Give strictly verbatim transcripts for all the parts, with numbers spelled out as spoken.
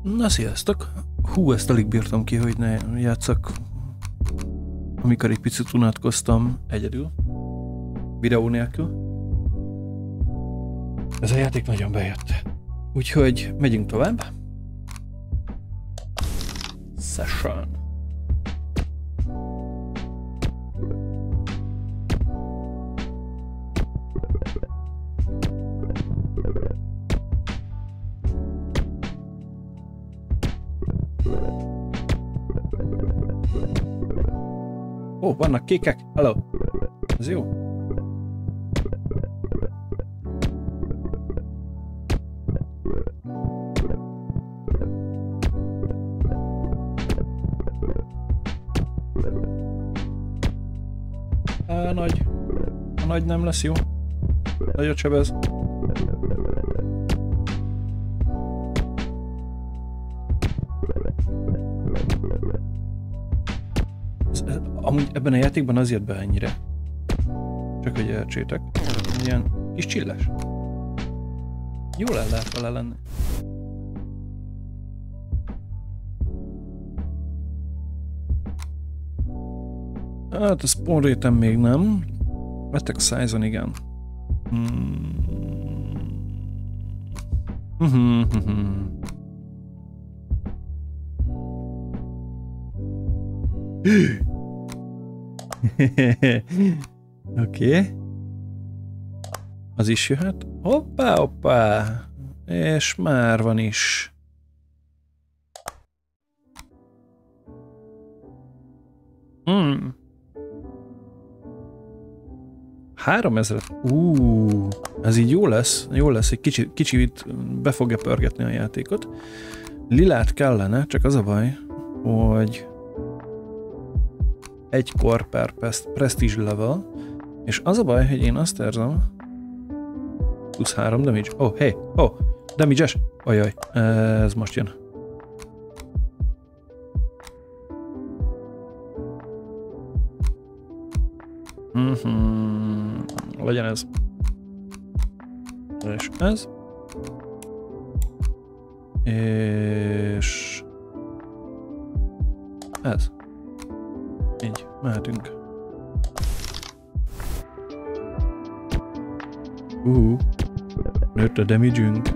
Na sziasztok! Hú, ezt alig bírtam ki, hogy ne játszak, amikor egy picit unatkoztam egyedül, videó nélkül. Ez a játék nagyon bejött. Úgyhogy megyünk tovább. Session. Ó, oh, vannak kékek! Hello! Ez jó? Á, nagy. A nagy nem lesz jó. Nagyot sebez. Amúgy ebben a játékban az jött be ennyire. Csak hogy értsétek. Ilyen kis csilles. Jól el lehet vele lenni. Hát a spawn rate-en még nem. Vettek a size-on, igen. Hmm. Oké. Okay. Az is jöhet. Hoppá, hoppá. És már van is. Hmm. háromezer. Úúúú. Ez így jó lesz. Jó lesz. Egy kicsit, kicsit be fogja pörgetni a játékot. Lilát kellene, csak az a baj, hogy egy kor per prestige level, és az a baj, hogy én azt érzem, plusz három damage. Oh, hey, oh, damage-es. Ajaj, ez most jön. Mm-hmm. Legyen ez. És ez. És ez. Így, mehetünk. Uh, nőtt a damage-ünk.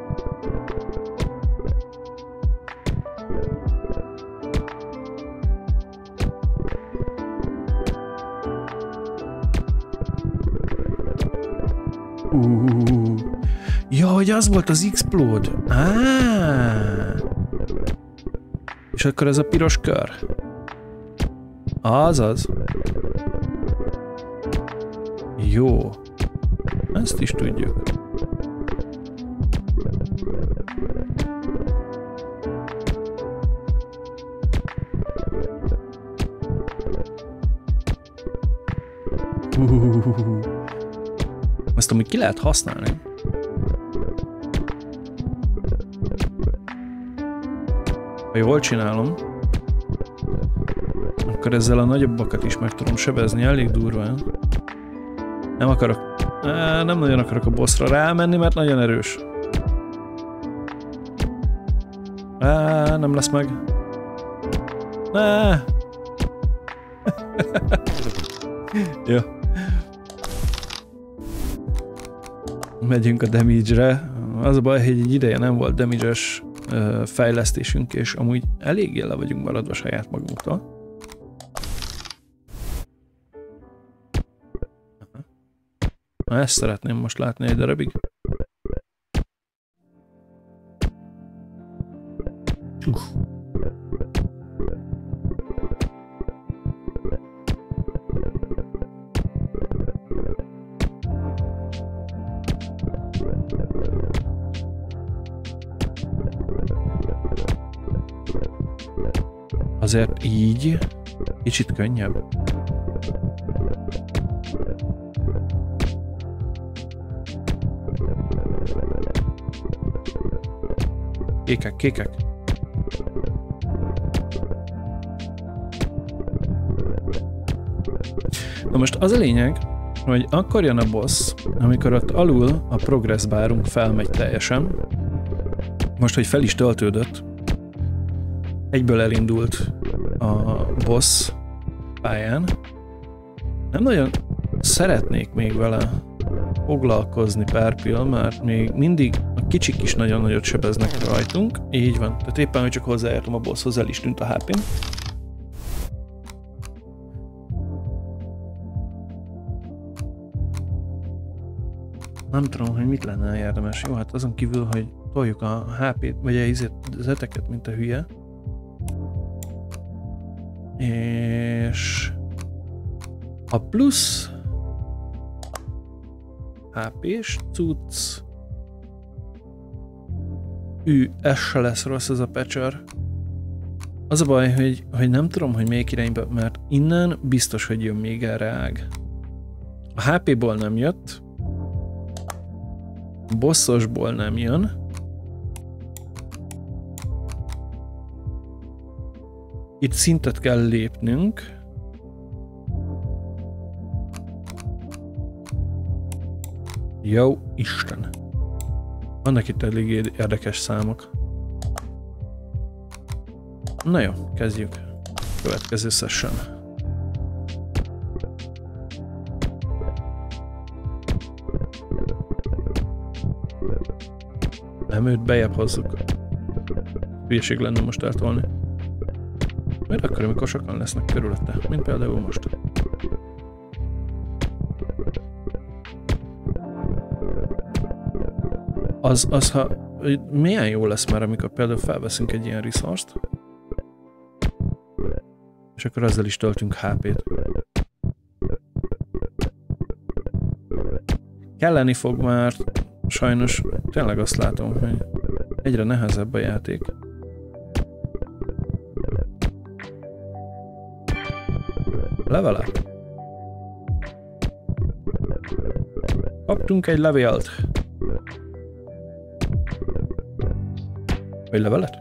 Uh, ja, hogy az volt az explode. Ah. És akkor ez a piros kör. Azaz. Jó. Ezt is tudjuk. Uh, ezt amúgy ki lehet használni. Ha jól csinálom, akkor ezzel a nagyobbakat is meg tudom sebezni elég durván. Nem akarok, á, nem nagyon akarok a bossra rámenni, mert nagyon erős. Á, nem lesz meg. Á. Jó. Megyünk a damage-re. Az a baj, hogy egy ideje nem volt damage-es uh, fejlesztésünk, és amúgy eléggé le vagyunk maradva saját magunktól. Na, ezt szeretném most látni egy darabig. Uff. Azért így kicsit könnyebb. Kékek, kékek. Na most az a lényeg, hogy akkor jön a boss, amikor ott alul a progress bárunk felmegy teljesen. Most, hogy fel is töltődött, egyből elindult a boss pályán. Nem nagyon szeretnék még vele foglalkozni pár pillanat, mert még mindig a kicsik is nagyon nagyot sebeznek rajtunk. Így van. Tehát éppen, hogy csak hozzáértem a bosshoz, el is tűnt a há pém. Nem tudom, hogy mit lenne érdemes. Jó, hát azon kívül, hogy toljuk a há pét, vagy a zeteket, mint a hülye. És a plusz há pés cucc. Ű, ez se lesz rossz ez a patcher. Az a baj, hogy, hogy nem tudom, hogy melyik irányba, mert innen biztos, hogy jön még erre ág. A há péból nem jött. A bosszosból nem jön. Itt szintet kell lépnünk. Jó Isten! Vannak itt elég érdekes számok. Na jó, kezdjük. Következő session. Nem, őt bejebb hozzuk. Hülyeség lenne most eltolni. Mert akkor, amikor sokan lesznek körülötte, mint például most. Az, az ha milyen jó lesz már, amikor például felveszünk egy ilyen resource-t, és akkor ezzel is töltünk há pét. Kelleni fog már, sajnos tényleg azt látom, hogy egyre nehezebb a játék. Level up. Kaptunk egy levélt. Vagy levelet?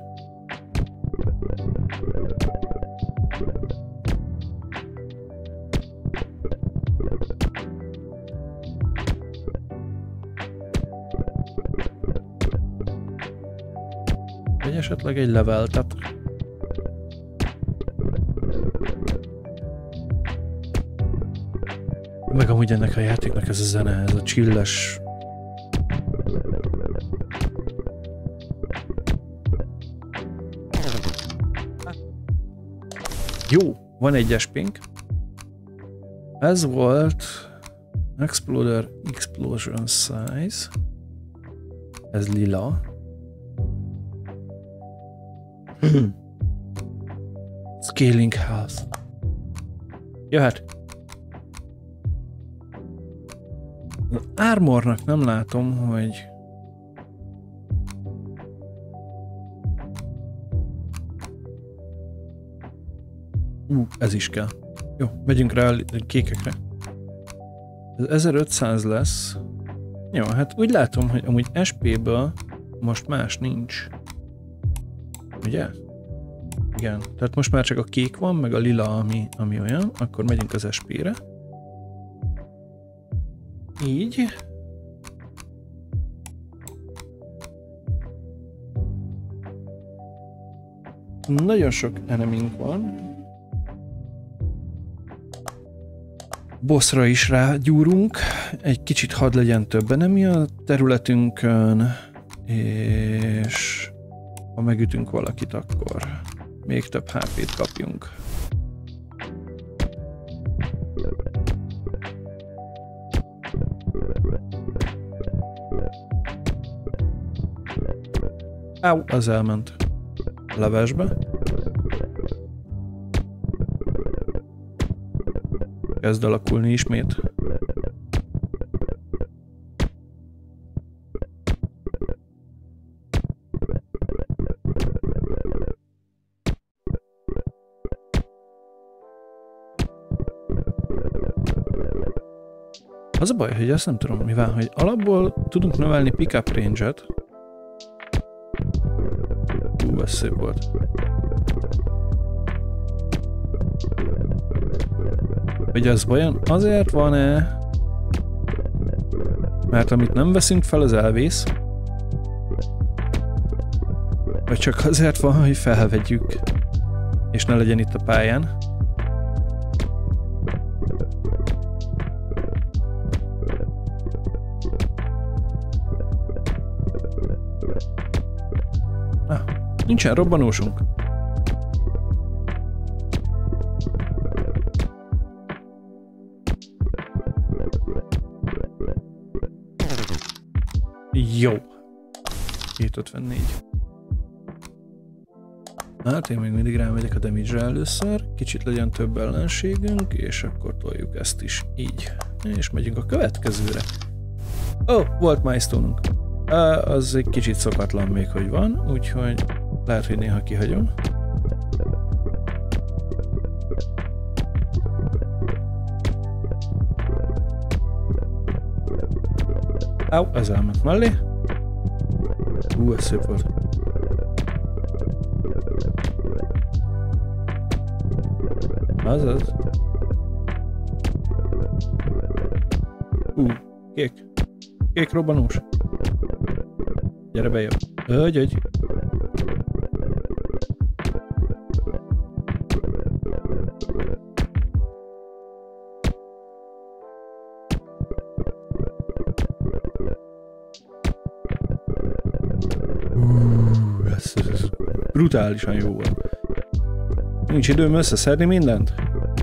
Vagy esetleg egy leveltet. Meg amúgy ennek a játéknak ez a zene, ez a chilles. Jó, van egy es pénk. Ez volt Exploder Explosion Size. Ez lila. Scaling Health. Jöhet. Az Armornak nem látom, hogy Ú, ez is kell. Jó, megyünk rá a kékekre. Ez ezerötszáz lesz. Jó, hát úgy látom, hogy amúgy es péből most más nincs. Ugye? Igen, tehát most már csak a kék van, meg a lila, ami, ami olyan. Akkor megyünk az es pére. Így. Nagyon sok enemink van. Bossra is rágyúrunk. Egy kicsit hadd legyen több enemi a területünkön. És ha megütünk valakit, akkor még több há pét kapjunk. Áú, az elment a levesbe. Kezd alakulni ismét. Az a baj, hogy ezt nem tudom mivel, hogy alapból tudunk növelni pickup range-et. Hú, ez szép volt. Hogy az vajon azért van-e, mert amit nem veszünk fel, az elvész? Vagy csak azért van, hogy felvegyük? És ne legyen itt a pályán. Ah, nincsen robbanósunk. Jó. kétszázötvennégy. Hát én még mindig rámegyek a damage-re először, kicsit legyen több ellenségünk, és akkor toljuk ezt is így. És megyünk a következőre. Ó, oh, volt milestone-unk. Uh, az egy kicsit szokatlan még, hogy van, úgyhogy lehet, hogy néha kihagyom. Au, ez elment mellé. Hú, ez szép volt. Azaz. Hú, kék. Kék robbanós. Gyere be, jó. Ögy, ögy. Hú, ez, ez brutálisan jó volt. Nincs időm összeszedni mindent?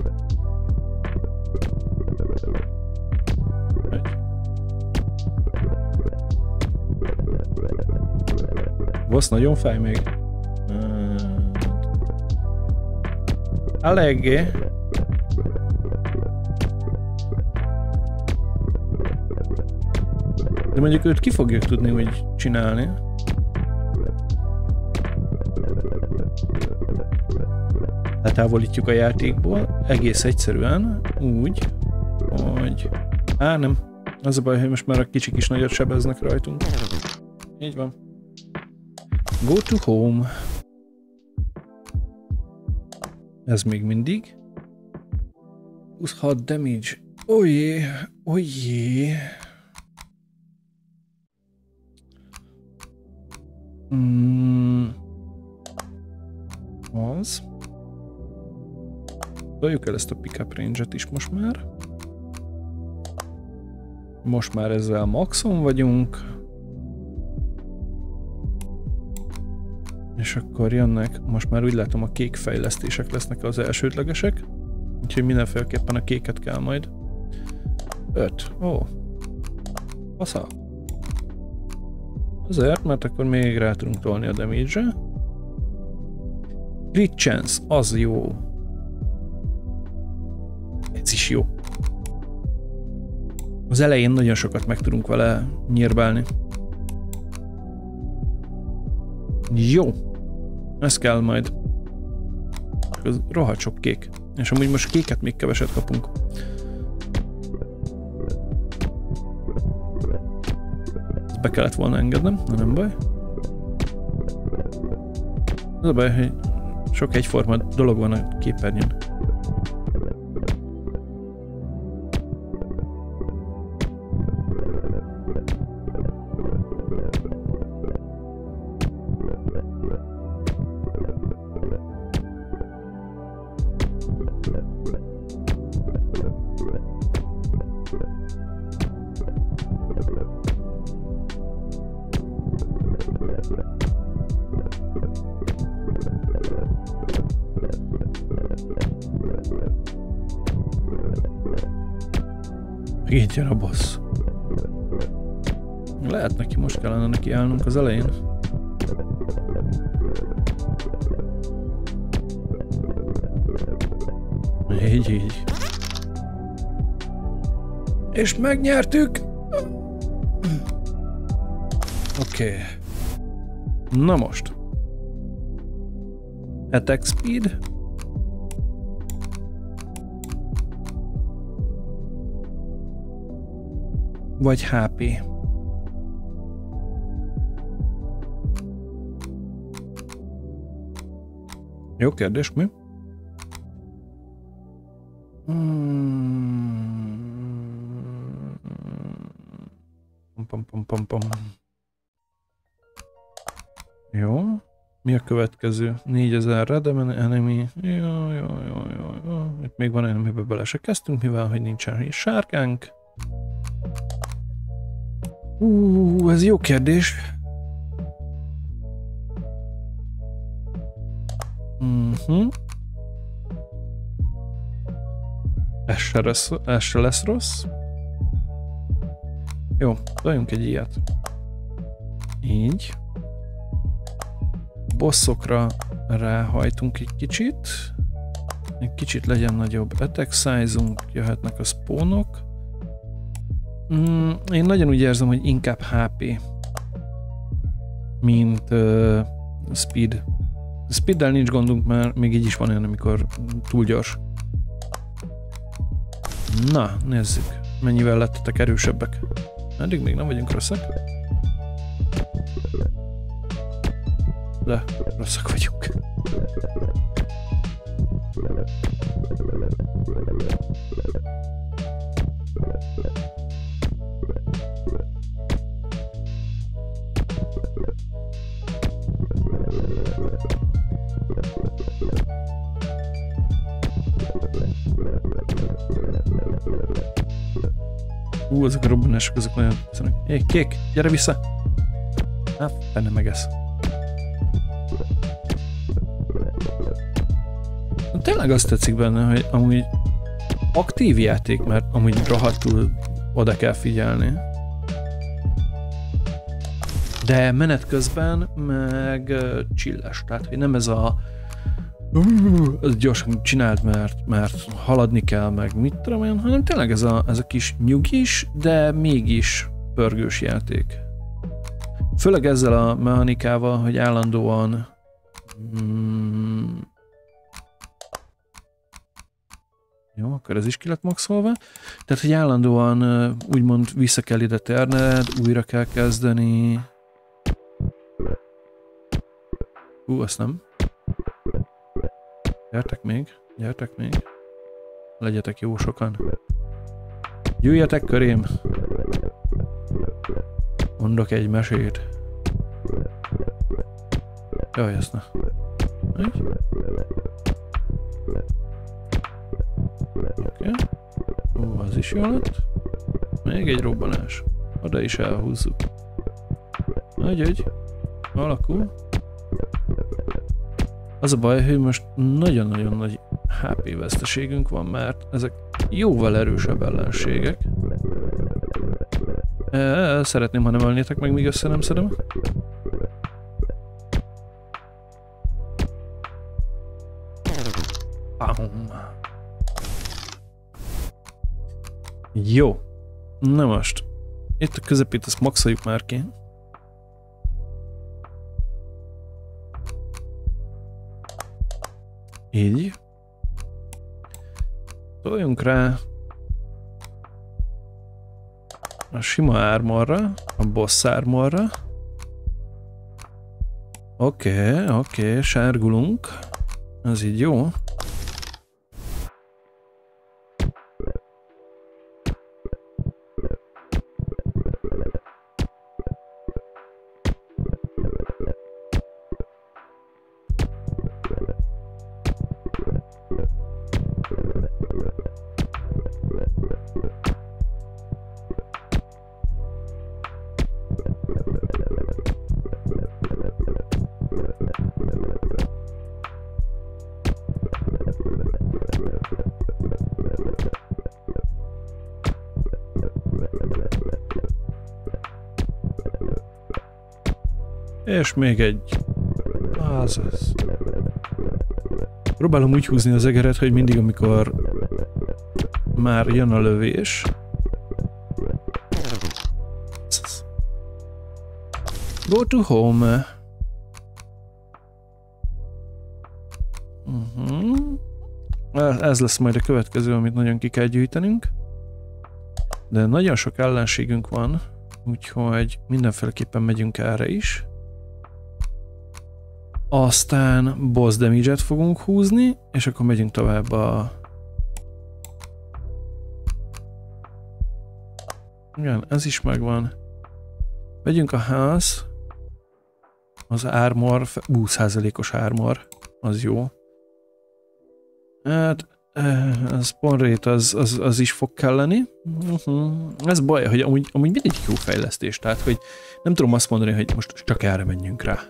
Boss nagyon fáj még. Eléggé. De mondjuk őt ki fogjuk tudni úgy csinálni. Letávolítjuk a játékból, egész egyszerűen, úgy, hogy... Á, nem. Az a baj, hogy most már a kicsik is nagyot sebeznek rajtunk. Így van. Go to home. Ez még mindig. huszonhat damage. Ojjé, ojjé. Mm. Az. Toljuk el ezt a pickup range-et is most már. Most már ezzel maxon vagyunk. És akkor jönnek, most már úgy látom, a kék fejlesztések lesznek az elsődlegesek. Úgyhogy mindenféleképpen a kéket kell majd. öt. Ó. Oh. Fasza. Azért, mert akkor még rá tudunk tolni a damage-re. Crit chance, az jó. Ez is jó. Az elején nagyon sokat meg tudunk vele nyírbálni. Jó. Ez kell majd. Ez rohadt sok kék. És amúgy most kéket még keveset kapunk. Ezt be kellett volna engednem, de nem baj. Az a baj, hogy sok egyforma dolog van a képernyőn. Így jön a boss. Lehet neki, most kellene neki állnunk az elején. Így, így. És megnyertük! Oké. Okay. Na most. Attack speed. Vagy há pé. Jó kérdés, mi? Hmm. Pom, pom, pom, pom. Jó. Mi a következő? négyezer Redem enemy. Jó, jó, jó, jó, jó. Itt még van olyan, amiben bele se kezdtünk, mivel hogy nincsen sárkánk. Ú, ez jó kérdés. Uh-huh. Ez se, lesz, ez se lesz rossz. Jó, daljunk egy ilyet. Így. Bosszokra ráhajtunk egy kicsit. Egy kicsit legyen nagyobb attack size-unk, jöhetnek a spawnok. Mm, én nagyon úgy érzem, hogy inkább há pé, mint uh, speed. Speeddel nincs gondunk, mert még így is van olyan, amikor túl gyors. Na, nézzük, mennyivel lettetek erősebbek. Eddig még nem vagyunk rosszak. De rosszak vagyunk. Ú, azok a robbanások, azok nagyon tetszenek. Hé, kék, gyere vissza! Hát, benne megesz. Tényleg azt tetszik benne, hogy amúgy aktív játék, mert amúgy rohadtul oda kell figyelni. De menet közben meg chilles, tehát hogy nem ez a ez gyorsan csináld, mert, mert haladni kell, meg mit tudom én, hanem tényleg ez a, ez a kis nyugis, de mégis pörgős játék. Főleg ezzel a mechanikával, hogy állandóan mm, jó, akkor ez is ki lett maxolva. Tehát, hogy állandóan úgymond vissza kell ide térned, újra kell kezdeni. Hú, azt nem. Gyertek még, gyertek még. Legyetek jó sokan. Gyűjjetek körém. Mondok egy mesét. Jaj, ezt ne. Egy. Oké. Okay. Ó, az is jó lett. Még egy robbanás. Oda is elhúzzuk. Egy-egy. Alakul. Az a baj, hogy most nagyon-nagyon nagy há pé veszteségünk van, mert ezek jóval erősebb ellenségek. E, szeretném, ha nem ölnétek meg, míg össze nem szedem. Jó. Na most. Itt a közepét ezt maxoljuk már ki. Így. Toljunk rá a sima armorra, a boss armorra. Oké, okay, oké, okay, sárgulunk. Ez így jó. És még egy. Azaz. Próbálom úgy húzni az egeret, hogy mindig, amikor már jön a lövés. Go to home. Uh-huh. Ez lesz majd a következő, amit nagyon ki kell gyűjtenünk. De nagyon sok ellenségünk van, úgyhogy mindenféleképpen megyünk erre is. Aztán boss damage-et fogunk húzni, és akkor megyünk tovább a... Igen, ez is megvan. Megyünk a ház. Az armor, húsz százalékos armor, az jó. Hát, a spawn rate az, az, az is fog kelleni. Uh-huh. Ez baj, hogy amúgy, amúgy mindig jó fejlesztés, tehát, hogy nem tudom azt mondani, hogy most csak erre menjünk rá.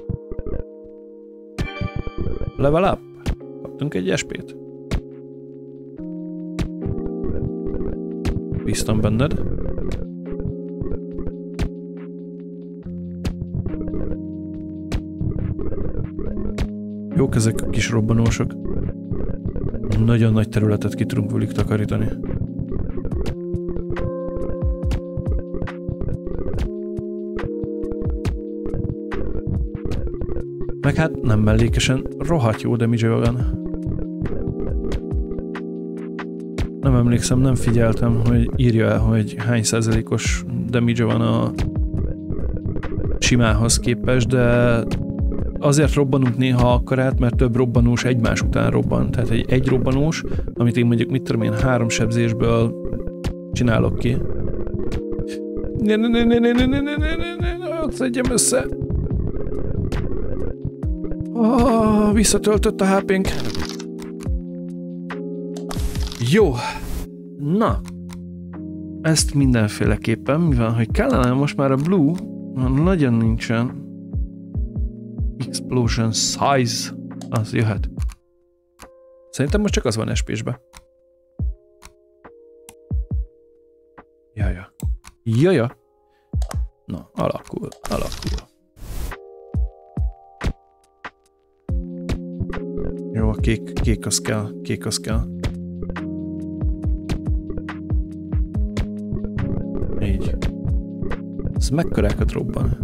Level up. Kaptunk egy es pét. Bíztam benned. Jók ezek a kis robbanósok. Nagyon nagy területet ki tudunk velük takarítani. Meg hát nem mellékesen rohadt jó damage van. Nem emlékszem, nem figyeltem, hogy írja el, hogy hány százalékos damage van a simához képest, de azért robbanunk néha akkorát, mert több robbanós egymás után robban. Tehát egy, egy robbanós, amit én mondjuk, mit tudom én, három sebzésből csinálok ki. Ne, ne, ne, ne, ne, ne, ne, ne, ne, ne, ne, szedjem össze. Oh, visszatöltött a há pénk. Jó. Na. Ezt mindenféleképpen, mivel hogy kellene most már a blue, nagyon nincsen. Explosion size, az jöhet. Szerintem most csak az van es pésbe. Jaja. Jaja. Na, alakul, alakul. Jó, a kék, kék az kell, kék az kell. Így. Ez mekkorákat robban.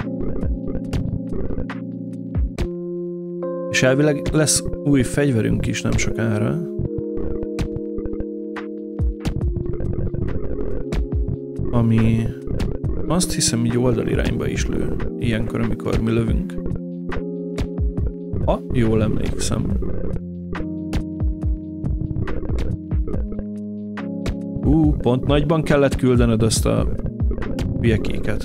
És elvileg lesz új fegyverünk is nem sokára. Ami azt hiszem így oldalirányba is lő. Ilyenkor, amikor mi lövünk. Ha jól emlékszem. Ú, pont nagyban kellett küldened azt a hülyekéket.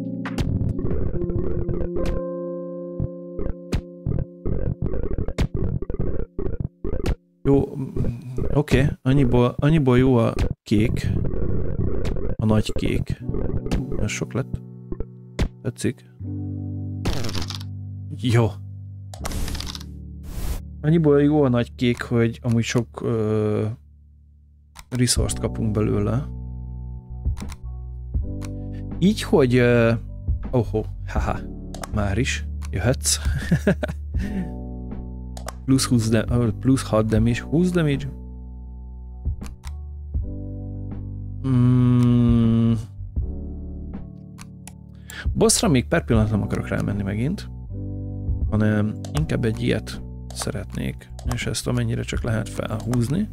Jó, oké, okay. annyiból, annyiból jó a kék. A nagy kék. Ez sok lett. Tetszik. Jó. Annyiból jó a nagy kék, hogy amúgy sok uh, resource-t kapunk belőle. Így, hogy... Uh, oh, oh, haha, már is jöhetsz. Plusz, húsz de, plusz hat damage, húsz damage. Mm. Bossra még per pillanat nem akarok rámenni megint, hanem inkább egy ilyet szeretnék, és ezt amennyire csak lehet felhúzni.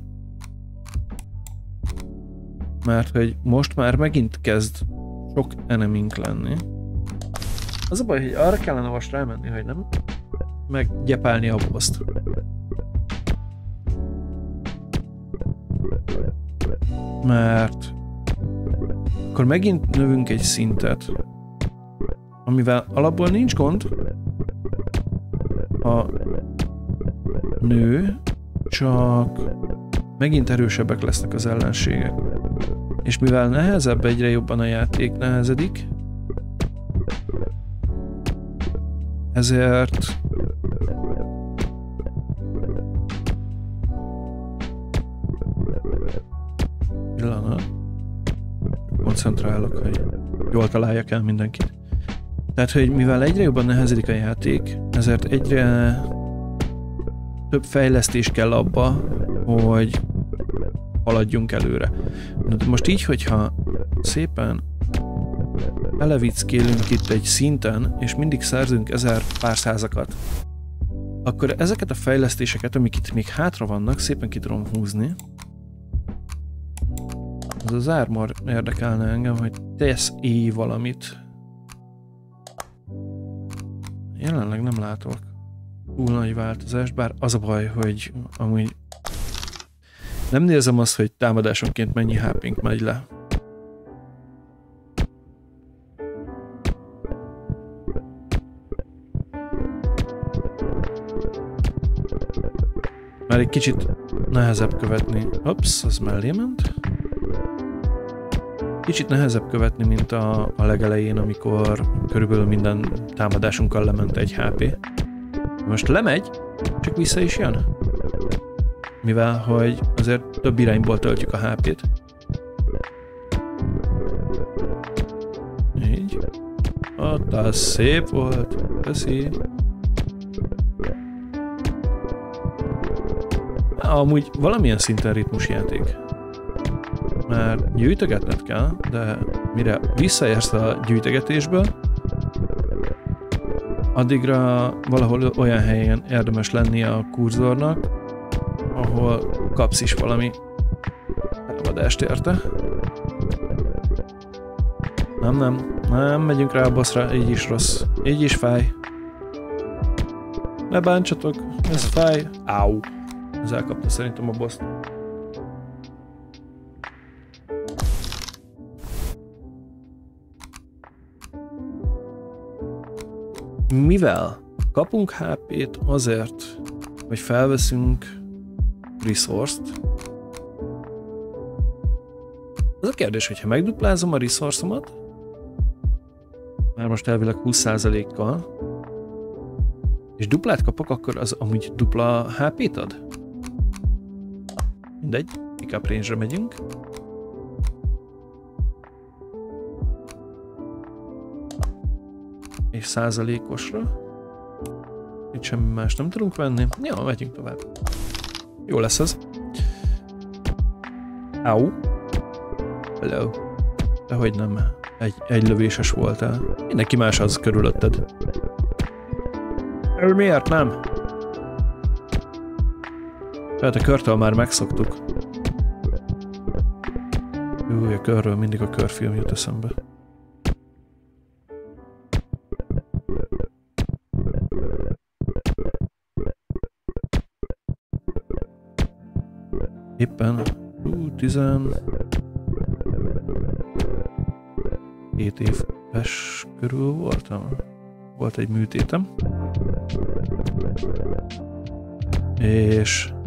Mert hogy most már megint kezd sok enemink lenni. Az a baj, hogy arra kellene most rámenni, hogy nem meggyepálni a boszt. Mert akkor megint növünk egy szintet, amivel alapból nincs gond, a nő, csak megint erősebbek lesznek az ellenségek. És mivel nehezebb, egyre jobban a játék nehezedik, ezért pillanat, koncentrálok, hogy jól találjak el mindenkit. Tehát, hogy mivel egyre jobban nehezedik a játék, ezért egyre több fejlesztés kell abba, hogy haladjunk előre. De most így, hogyha szépen elevickélünk itt egy szinten, és mindig szerzünk ezer pár százakat, akkor ezeket a fejlesztéseket, amik itt még hátra vannak, szépen ki tudom húzni. Ez az armor érdekelne engem, hogy tesz-e valamit. Jelenleg nem látok túl nagy változást, bár az a baj, hogy amúgy nem nézem azt, hogy támadásonként mennyi há pénk megy le. Már egy kicsit nehezebb követni. Hops, az mellé ment. Kicsit nehezebb követni, mint a, a legelején, amikor körülbelül minden támadásunkkal lement egy há pé. Most lemegy, csak vissza is jön. Mivel, hogy azért több irányból töltjük a há pét. Így. Ott az szép volt. Köszi. Amúgy valamilyen szinten ritmusjáték. Mert gyűjtögetned kell, de mire visszaérsz a gyűjtögetésből, addigra valahol olyan helyen érdemes lennie a kurzornak, ahol kapsz is valami támadást érte. Nem, nem, nem, megyünk rá a bossra, így is rossz, így is fáj. Ne bántsatok, ez fáj. Áú. Ez elkapta szerintem a boss. Mivel kapunk há pét azért, hogy felveszünk resource-t. Az a kérdés, hogyha megduplázom a resource-omat, már most elvileg húsz százalékkal, és duplát kapok, akkor az amúgy dupla há pét ad? Mindegy, pick-up range-re megyünk. És százalékosra. Itt semmi más nem tudunk venni. Jó, megyünk tovább. Jó lesz ez. Au. Hello. Dehogy nem. Egy, egy lövéses voltál. Mindenki más az körülötted. Ő miért nem? Tehát a körtől már megszoktuk. Új, a körről mindig a körfilm jut eszembe. Éppen hú, tizenkét éves körül voltam. Volt egy műtétem. És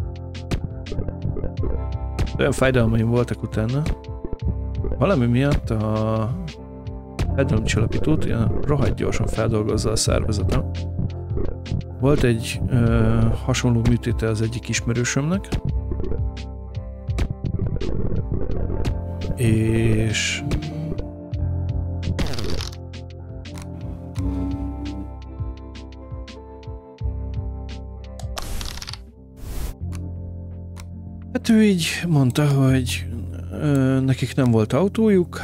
olyan fájdalmaim voltak utána. Valami miatt a fájdalomcsillapítót ilyen rohadt gyorsan feldolgozza a szervezetem. Volt egy ö, hasonló műtéte az egyik ismerősömnek. És hát ő így mondta, hogy ö, nekik nem volt autójuk,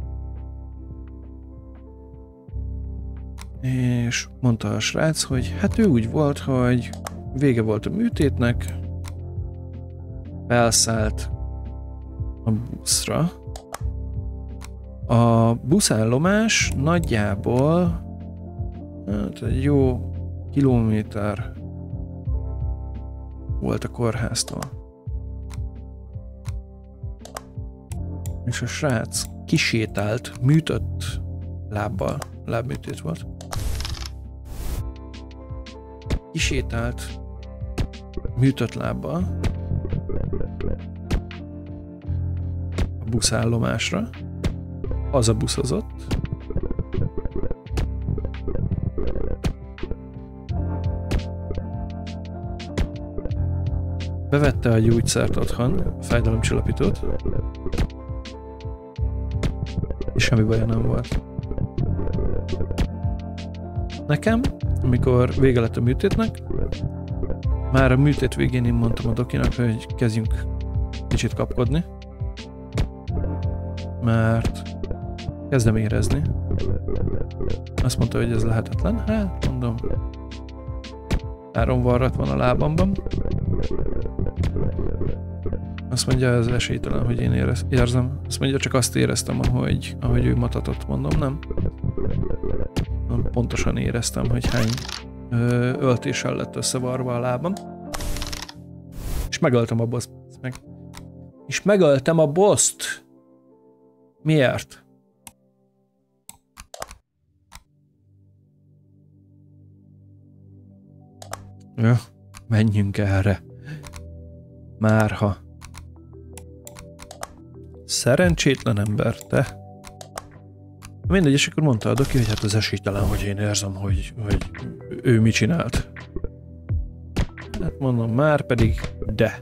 és mondta a srác, hogy hát ő úgy volt, hogy vége volt a műtétnek, felszállt a buszra. A buszállomás nagyjából hát egy jó kilométer volt a kórháztól. És a srác kisétált, műtött lábbal, lábműtét volt. Kisétált, műtött lábbal a buszállomásra, hazabuszozott, bevette a gyógyszert otthon, a fájdalomcsillapítót, és semmi baja nem volt. Nekem, amikor vége lett a műtétnek, már a műtét végén én mondtam a dokinak, hogy kezdjünk kicsit kapkodni, mert kezdem érezni. Azt mondta, hogy ez lehetetlen. Hát, mondom, három varrat van a lábamban. Azt mondja, ez esélytelen, hogy én érez, érzem. Azt mondja, csak azt éreztem, ahogy, ahogy ő matatott, mondom, nem? Pontosan éreztem, hogy hány ö, öltéssel lett összevarva a lábam. És megöltem a boss. Meg. És megöltem a boss-t. Miért? Ja, menjünk erre. Márha. Szerencsétlen ember, te. Mindegy, és akkor mondta a doki, hogy hát az esélytelen, hogy én érzem, hogy, hogy ő mit csinált. Hát mondom, már pedig de.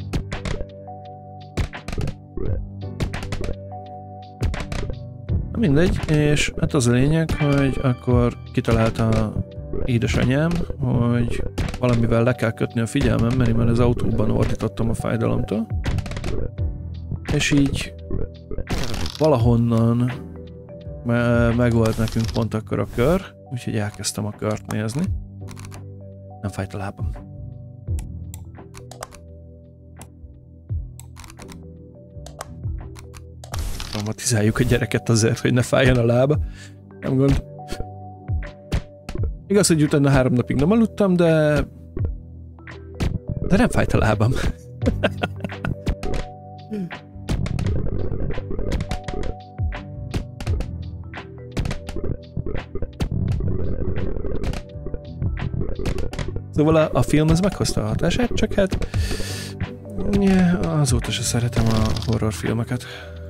Mindegy, és hát az a lényeg, hogy akkor kitalálta édesanyám, hogy valamivel le kell kötni a figyelmem, mert én már az autóban ordítottam a fájdalomtól. És így valahonnan megvolt nekünk pont akkor a kör, úgyhogy elkezdtem a kört nézni. Nem fájt a lábam. Traumatizáljuk a gyereket azért, hogy ne fájjon a lába. Nem gond. Igaz, hogy utána három napig nem aludtam, de... De nem fájt a lábam. Szóval a, a film az meghozta a hatását, csak hát... Azóta se szeretem a horrorfilmeket.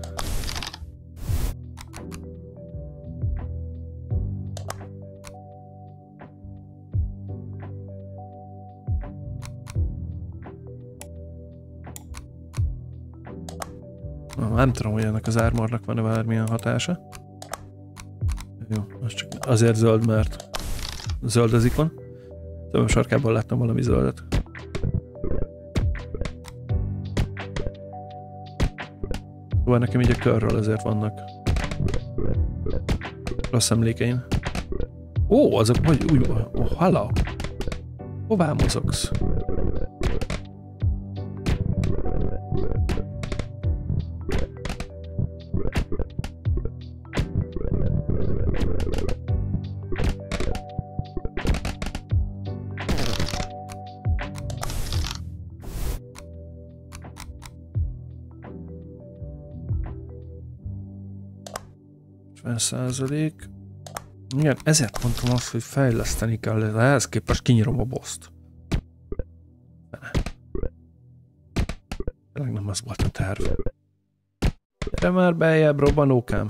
Nem tudom, hogy ennek az ármornak van-e bármilyen hatása. Jó, az csak azért zöld, mert zöld az ikon. Szóval a sarkában láttam valami zöldet. Szóval nekem így a körről ezért vannak rossz emlékeim. Ó, azok hogy úgy... Oh, halló! Hová mozogsz? ötven százalék. Igen, ezért mondtam azt, hogy fejleszteni kell, de ehhez képest kinyírom a boszt. Tényleg nem az volt a terv. Gyere már beljebb, robbanókám.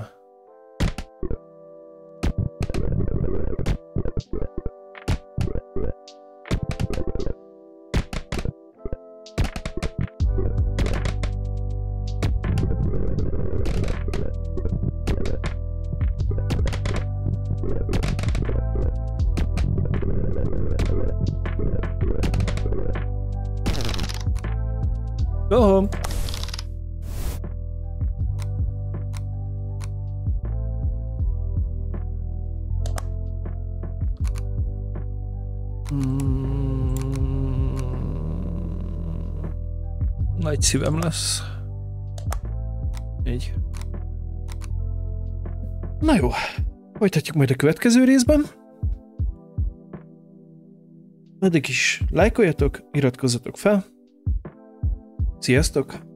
Go home. Hmm. Nagy szívem lesz. Így. Na jó, folytatjuk majd a következő részben. Addig is lájkoljatok, iratkozzatok fel. Sziasztok!